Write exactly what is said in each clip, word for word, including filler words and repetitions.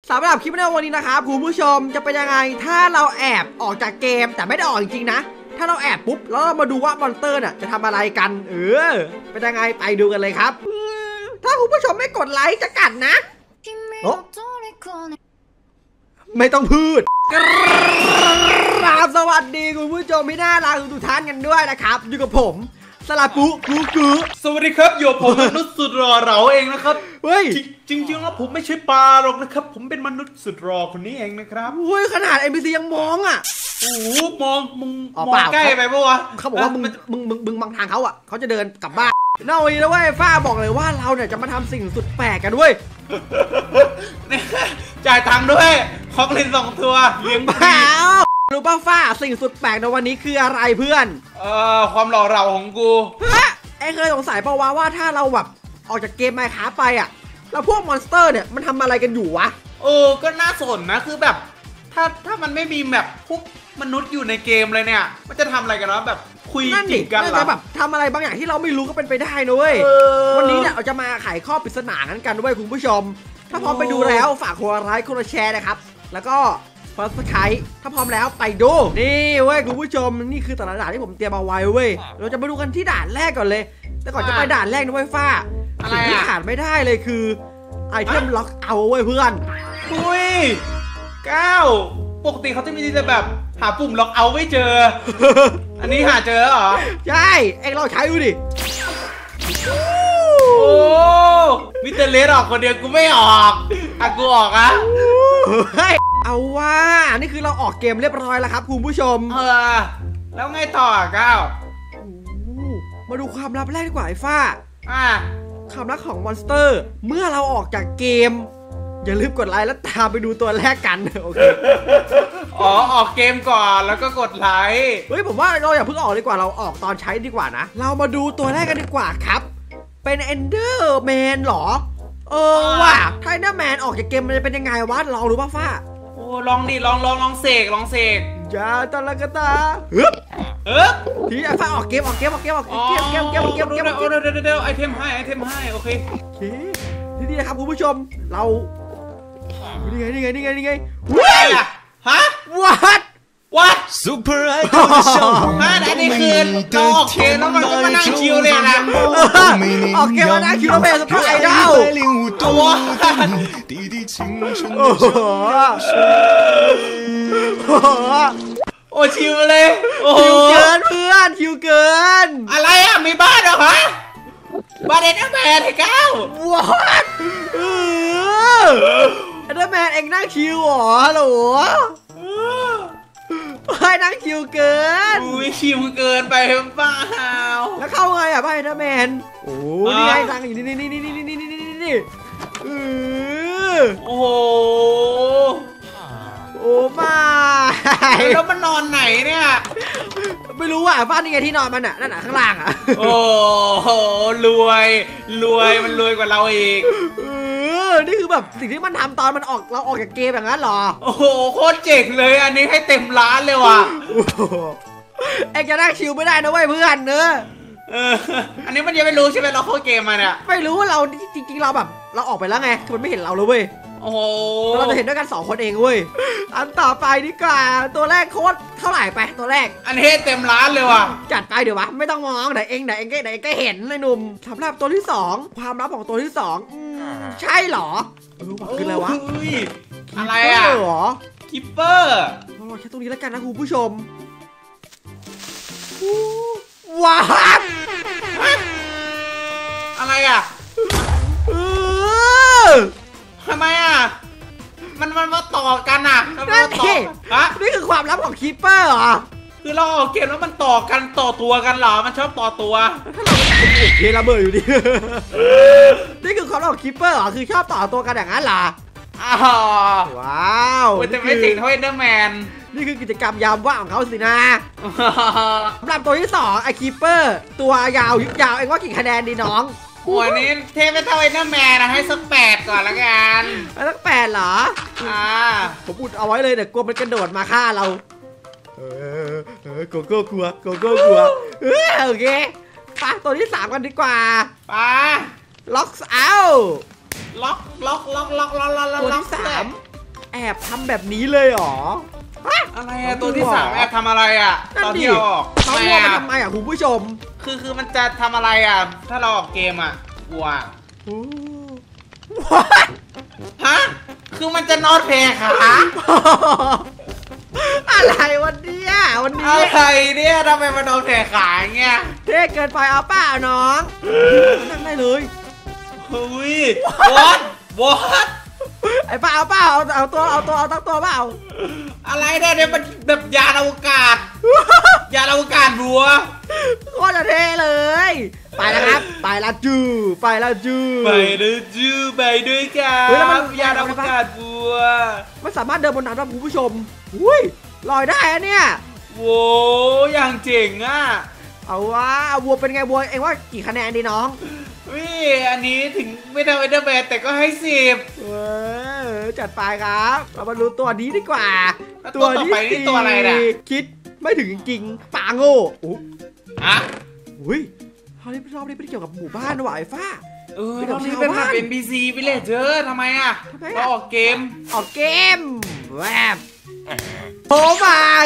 สำหรับคลิปในวันนี้นะครับคุณผู้ชมจะเป็นยังไงถ้าเราแอบออกจากเกมแต่ไม่ได้ออกจริงๆนะถ้าเราแอบปุ๊บแล้วเรามาดูว่ามอนสเตอร์น่ะจะทำอะไรกันเออเป็นยังไงไปดูกันเลยครับถ้าคุณผู้ชมไม่กดไลค์จะกัดนะโอ้ไม่ต้องพูดกราบสวัสดีคุณผู้ชมที่น่ารักทุกท่านกันด้วยนะครับอยู่กับผมสลาปุกูกูสวัสดีครับอยู่ผมมนุษย์สุดรอเราเองนะครับเฮ้ยจริงๆแล้วผมไม่ใช่ปลาหรอกนะครับผมเป็นมนุษย์สุดรอคนนี้เองนะครับเฮ้ยขนาด เอ็น พี ซี ยังมองอ่ะโอ้มองมึงมองใกล้ไปปะวะเขาบอกว่ามึงมึงมึงมึงบางทางเขาอ่ะเขาจะเดินกลับบ้านนอกจากนี้แล้วเว้ยฟ้าบอกเลยว่าเราเนี่ยจะมาทำสิ่งสุดแปลกกันด้วยจ่ายตังค์ด้วยของเล่นสองตัวเลี้ยงบ้ารู้ป่ะฟ้าสิ่งสุดแปลกในวันนี้คืออะไรเพื่อนเอ่อความหล่อเหลาของกูฮะไอ้เคยสงสัยป่าวว่าว่าถ้าเราแบบออกจากเกมไมค์คราฟไปอ่ะแล้วพวกมอนสเตอร์เนี่ยมันทำอะไรกันอยู่วะเออก็น่าสนนะคือแบบถ้าถ้ามันไม่มีแบบพวกมนุษย์อยู่ในเกมเลยเนี่ยมันจะทำอะไรกันวะแบบคุยจีบกันหรอแบบทำอะไรบางอย่างที่เราไม่รู้ก็เป็นไปได้นะเว้ยวันนี้เนี่ยเราจะมาไขข้อปริศนานั้นกันด้วยคุณผู้ชมถ้าพร้อมไปดูแล้วฝากคนละไลค์คนละแชร์นะครับแล้วก็ซับสไครบ์ถ้าพร้อมแล้วไปดูนี่เว้ยคุณผู้ชมนี่คือแต่ละด่านที่ผมเตรียมเอาไว้เว้ยเราจะมาดูกันที่ด่านแรกก่อนเลยแต่ก่อนจะไปด่านแรกนะเว้ยฟ้าสิ่งที่ขาดไม่ได้เลยคือไอเทมล็อกเอาเว้ยเพื่อนอุ้ยก้าวปกติเขาจะมีแต่แบบหาปุ่มล็อกเอาไม่เจออันนี้หาเจอเหรอใช่เอ็งลองใช้ดูดิโอ้มิสเตอร์เลสออกคนเดียวกูไม่ออกอ่ะกูออกอะเอาว่านี่คือเราออกเกมเรียบร้อยแล้วครับคุณผู้ชมเออแล้วไงต่อก้าวมาดูความลับแรกดีกว่าไอ้ฟ้าอ่าความลับของมอนสเตอร์เมื่อเราออกจากเกมอย่าลืมกดไลค์แล้วตามไปดูตัวแรกกันโอเคอ๋อออกเกมก่อนแล้วก็กดไลค์เฮ้ยผมว่าเราอย่าเพิ่งออกดีกว่าเราออกตอนใช้ดีกว่านะเรามาดูตัวแรกกันดีกว่าครับเป็นเอนเดอร์แมนหรอเออว่ะถ้าเอนเดอร์แมนออกจากเกมมันจะเป็นยังไงวะลองดูป่ะฟ้าโอ้ลองดิลองลองลองเสกลองเสกอย่าตะละกะตาฮึบฮึบทีไอ้ฟ้าออกเกมออกเกมออกเกมออกเกมเกมเกมเกมเกมเกมเดี๋ยวเดี๋ยวเดี๋ยวไอเทมให้ไอเทมให้โอเคโอเคนี่นะครับคุณผู้ชมเรานี่ไงนี่ไงนี่ไงนี่ไงว้าวฮะ what what super icon ฮะอันนี้คือเราออกเกมแล้วมันก็มานั่งชิวเลยนะออกเกมมานั่งชิวแล้วเป็นสไตล์ไอดอลตัวโอ้ชิวเลยชิวเกินเพื่อนชิวเกินอะไรอ่ะมีบ้านเหรอฮะบ้านเอ็นเดอร์แมนไอ้ก้าว what เอ็นเดอร์แมนเอ็งนั่งชิวหรอฮัลโหลไปนั่งชิวเกินอุ้ยชิวเกินไปเปล่าแล้วเข้าไงอ่ะไปเอ็นเดอร์แมนโอ้นี่ไงนั่งอยู่นี่นี่นี่นี่นี่นี่นี่นี่โอ้โหโอ้มาแล้วมันนอนไหนเนี่ยไม่รู้อ่ะบ้านนี่ไงที่นอนมันอ่ะนั่นอ่ะข้างล่างอ่ะโอ้โหรวยรวยมันรวยกว่าเราอีกเออนี่คือแบบสิ่งที่มันทำตอนมันออกเราออกจากเกมอย่างนั้นหรอโอ้โหโคตรเจ๋งเลยอันนี้ให้เต็มร้านเลยว่ะเอ็งจะนั่งชิวไม่ได้นะเว้ยเพื่อนเนอะเอออันนี้มันยังไม่รู้ใช่ไหมเราเข้าเกมมาเนี่ยไม่รู้ว่าเราจริงๆเราแบบเราออกไปแล้วไงคือมันไม่เห็นเราเลยเว้ยโอ้โหเราจะเห็นด้วยกันสองคนเองเว้ยอันต่อไปดีกว่าตัวแรกโค้ดเท่าไหร่ไปตัวแรกอันนี้เต็มร้านเลยว่ะจัดไปเดี๋ยววะไม่ต้องมองไหนเองไหนเองก็ไหนก็เห็นเลยหนุ่มสำหรับตัวที่สองความลับของตัวที่สองใช่หรอคืออะไรวะอะไรอ่ะหรอคิปเปอร์เราแค่ตรงนี้แล้วกันนะคุณผู้ชมว้าวอะไรอ่ะทำไมอ่ะมันมันมาต่อกันอ่ะนั่นสินี่คือความลับของคีปเปอร์เหรอคือเราออกเกมแล้วมันต่อกันต่อตัวกันเหรอมันชอบต่อตัวถ้าเราเกมระเบิดอยู่ดินี่คือความลับของคีปเปอร์เหรอคือชอบต่อตัวกันอย่างนั้นเหรออ้าวว้าวมันจะไม่เจ๋งเท่าเอ็นเดอร์แมนนี่คือกิจกรรมยามว่างของเขาสินะสำหรับตัวที่สองไอคีปเปอร์ตัวยาวยุบยาวเองว่ากี่คะแนนดีน้องโอ้ยนี่เทพเป็นเท่าเอ็นเดอร์แมนนะให้สักแปดก่อนละกันสักแปดเหรออ่าผมอุดเอาไว้เลยเดี๋ยวกลัวมันกระโดดมาฆ่าเราเออเออโกโก้กลัวโกโก้กลัวเออโอเคปะตัวที่สามกันดีกว่าปะล็อกเอาล็อกล็อกล็อกล็อกล็อกล็อกตัวที่สามอบทำแบบนี้เลยเหรออะไรอะตัวที่สามแอบทำอะไรอะตอนที่เราออกน้องวัวมันทำไมอะคุณผู้ชมคือคือมันจะทำอะไรอะถ้าเราออกเกมอะวัวฮะคือมันจะนอนแผ่ขาอะไรวันนี้วันนี้อะไรเนี่ยทำไมมันนอนแผ่ขาเงี้ยเท่เกินไปเอาเปล่าน้องนั่งได้เลยเฮ้ยวอดวอดไอ้ป้าเอาเปล่าเอาเอาตัวเอาตัวเอาตั้งตัวเปล่าอะไรเนี่ยเนี่ยมันแบบยานอวกาศยานอวกาศบัวโคตรเท่เลยไปแล้วครับไปละจูไปละจูไปเลยจูไปด้วยกันยานอวกาศบัวมันสามารถเดินบนน้ำได้คุณผู้ชมอุ้ยลอยได้อะเนี่ยโว้อย่างเจ๋งอ่ะเอาว่าวัวเป็นไงวัวเองว่ากี่คะแนนดีน้องวิอันนี้ถึงไม่ได้เอเดอร์แมนแต่ก็ให้สิบเออจัดไปครับเรามาดูตัวนี้ดีกว่าตัวต่อไปนี่ตัวอะไรเนี่ยคิดไม่ถึงจริงๆปาโง่อุ๊อะอุ้ยเขาเล่นรอบนี้ไม่ได้เกี่ยวกับหมู่บ้านหวายฟ้าเออรอบนี้เป็นเป็นบีซีวิลเลจเจอร์ทำไมอ่ะเราออกเกมออกเกมแวบโอ้ my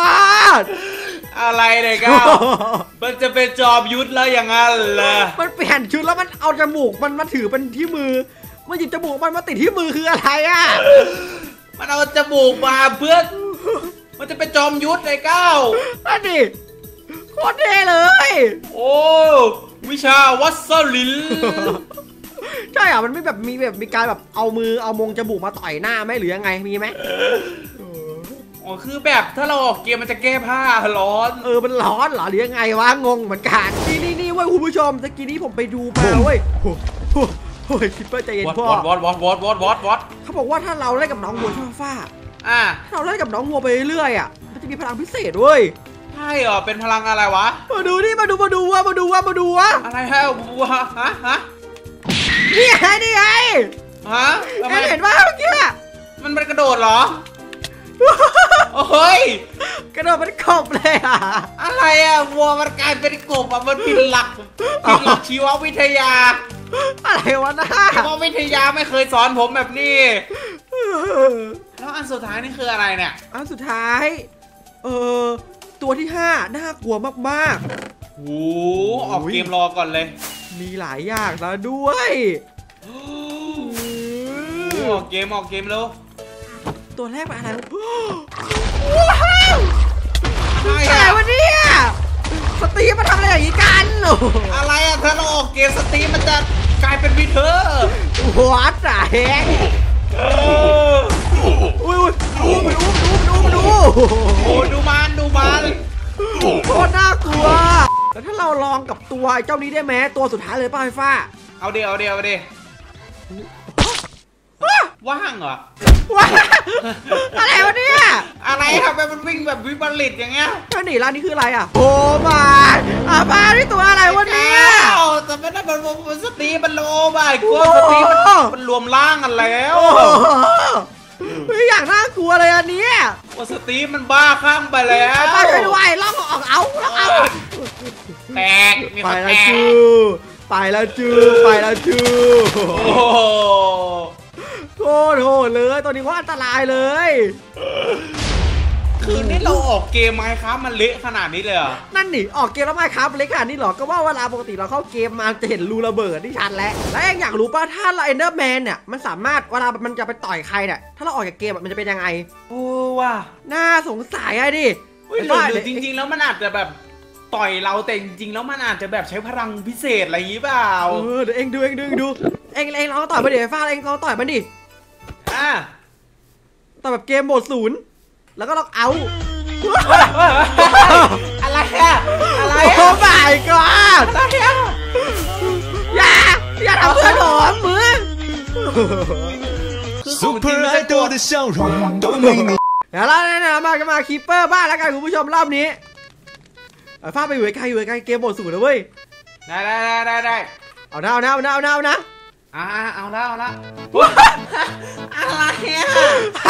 god อะไรเนี่ยก้าวมันจะเป็นจอมยุทธแล้วอย่างนั้นเหรอมันเปลี่ยนชุดแล้วมันเอาจมูกมันมาถือเป็นที่มือมันหยิบจมูกมันมาติดที่มือคืออะไรอ่ะมันเอาจมูกมาเพื่อมันจะเป็นจอมยุทธเลยก้าวนั่นดิโคตรเท่เลยโอ้วิชาวัสลินใช่เหรอมันไม่แบบมีแบบมีการแบบเอามือเอามงจมูกมาต่อยหน้าไหมหรือยังไงมีไหมอ๋อคือแบบถ้าเราออกเกมมันจะแก้ผ้าร้อนเออมันร้อนเหรอหรือยังไงวะงงเหมือนกันนี่นี่นี่เว้ยคุณผู้ชมตะกี้นี้ผมไปดูมาเว้ยโอ้ยคิปเปอร์ใจเย็นพ่อวอดวอดวอดวอดวอดวอดเขาบอกว่าถ้าเราเล่นกับน้องวัวช่อฟ้าอ่าถ้าเราเล่นกับน้องวัวไปเรื่อยอ่ะมันจะมีพลังพิเศษเว้ยใช่เหรอเป็นพลังอะไรวะมาดูนี่มาดูมาดูว่ามาดูว่ามาดูว่าอะไรฮะวัวฮะฮะนี่ไงนี่ไงฮะเห็นว่าเมื่อกี้มันมันกระโดดเหรอโอ้ยกระโดดเป็นกบเลยอ่ะอะไรอ่ะวัวมันกลายเป็นกบอ่ะมันผิดหลักผิดหลักชีววิทยาอะไรวะนะชีววิทยาไม่เคยสอนผมแบบนี้แล้วอันสุดท้ายนี่คืออะไรเนี่ยอันสุดท้ายเออตัวที่ห้าน่ากลัวมากๆโอ้ออกเกมรอก่อนเลยมีหลายอย่างแล้วด้วยออกเกมออกเกมแล้วตัวแรกเป็นอะไรว้าวอะไรวะเนี่ยสตีมาทำอะไรอย่างนี้กันอะไรอะถ้าเราออกเกมสตีมันจะกลายเป็นวิเทอร์วัดอะแฮงอุ้ยอุ้ยดูดูดูดูโอ้ดูมันดูมันโคตรน่ากลัวแล้วถ้าเราลองกับตัวเจ้านี้ได้ไหมตัวสุดท้ายเลยป้าไฟฟ้าเอาเดียวเอาเดียวเอาเดียวว่างเหรอว้าอะไรวะเนี่ยอะไรครับมันวิ่งแบบวิบลิตอย่างเงี้ยท่านี่ร้านนี้คืออะไรอ่ะโอ้มาอาบ้านี่ตัวอะไรวะเนี่ยแต่ไม่ได้มันมันสตีมันโลบายกลัวสตีมันรวมร่างกันแล้วไม่อยากน่ากลัวเลยอันนี้ว่าสตีมันบ้าข้างไปแล้วไปด้วยล่องออกเอาล่องเอาแตกไปแล้วจูไปแล้วจูไปแล้วจูโอ้โคตรโหดเลยตัวนี้ว่าอันตรายเลยคือนี่เราออกเกมไมค์ครับมันเละขนาดนี้เลยอ่ะนั่นนี่ออกเกมแล้วไมค์ครับเละขนาดนี้หรอก็ว่าเวลาปกติเราเข้าเกมมาจะเห็นรูระเบิดที่ชัดแล้วแล้วยังอยากรู้ป่ะถ้าเราเอนเดอร์แมนเนี่ยมันสามารถเวลามันจะไปต่อยใครเนี่ยถ้าเราออกจากเกมมันจะเป็นยังไงโอ้ว่ะน่าสงสัยอะดิหรือจริงๆแล้วมันอาจจะแบบต่อยเราแต่จริงๆแล้วมันอาจจะแบบใช้พลังพิเศษอะไรอย่างนี้เปล่าเออเดี๋ยวเองดูเองดูเองดูเองเองลองต่อยมาดิฟ้าเองลองต่อยมันดิอ่ะต่อแบบเกมโหมดศูนย์แล้วก็ล็อกเอาอะไรอะอะไรโอ้ my god อย่าอย่าทำเพื่อนหอมมือซูเปอร์ไอดอล的笑容都没你เดี๋ยวเราเนี่ยมากันมาคีเปอร์บ้านแล้วกันคุณผู้ชมรอบนี้ฟ้าไปอยู่ใกล้อยู่ใกล้เกมโหมดศูนย์นะเว้ยได้ได้ได้ได้เอาหน้าเอาหน้าเอาหน้าเอาหน้าเอาหน้าอ่าเอาแล้วเอาแล้วอะไรอ่ะ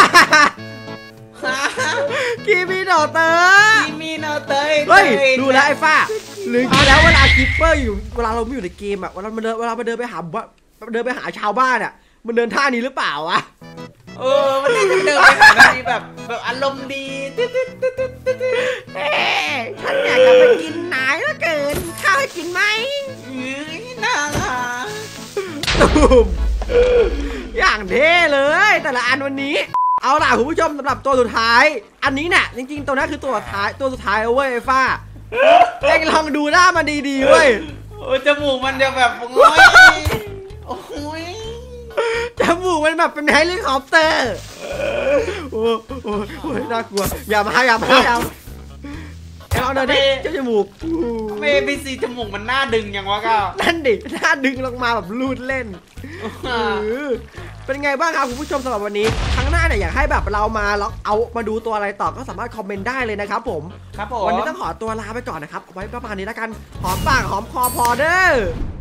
กีมีโนเตอร์กีมีโนเตอร์เฮ้ยดูแลไอ้ฟ้าหรือคิดแล้วเวลาคิปเปอร์อยู่เวลาเราไม่อยู่ในเกมอะเวลามันเดินเวลามันเดินไปหาเดินไปหาชาวบ้านอะมันเดินท่านี้หรือเปล่าวะเออมันน่าจะเดินไปหานาทีแบบแบบอารมณ์ดีตึ๊ดตึ๊ดตึ๊ดตึ๊ดตึ๊ดเอ๊ะฉันอยากจะไปกินไหนแล้วเกินข้าวให้กินไหมน่ารักตูมอย่างเท่เลยแต่ละอันวันนี้เอาล่ะคุณผู้ชมสำหรับตัวสุดท้ายอันนี้เนี่ยจริงๆตัวนั้นคือตัวสุดท้ายตัวสุดท้ายเว้ยไอ้ฟ้าเอ็งลองดูหน้ามันดีๆเว้ยโอ้จมูกมันจะแบบโอ้ยโอ้ยจมูกมันแบบเป็นเฮลิคอปเตอร์โอ้โหโอ้ยน่ากลัวอย่ามาอย่ามาอย่ามาเอ็งลองเดินดิเจ้าจมูกเมบีซีจมูกมันหน้าดึงยังวะก้าวนั่นดิหน้าดึงลงมาแบบลูดเล่นเออเป็นไงบ้างครับคุณผู้ชมสำหรับวันนี้ครั้งหน้าเนี่ยอยากให้แบบเรามาแล้วเอามาดูตัวอะไรต่อก็สามารถคอมเมนต์ได้เลยนะครับผมครับผมวันนี้ต้องขอตัวลาไปก่อนนะครับเอาไว้ประมาณนี้แล้วกันหอมปากหอมคอพอเด้อ